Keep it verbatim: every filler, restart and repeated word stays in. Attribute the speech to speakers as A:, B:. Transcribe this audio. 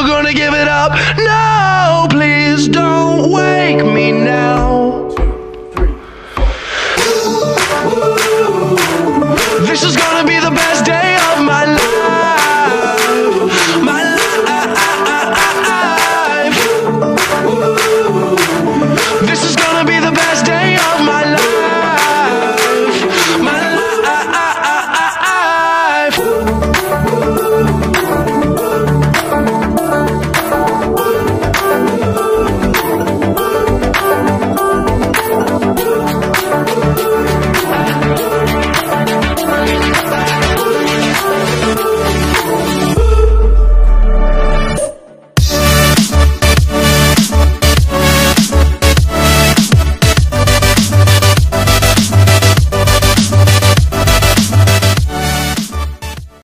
A: never gonna give it up. No, please don't wake me now. This is gonna be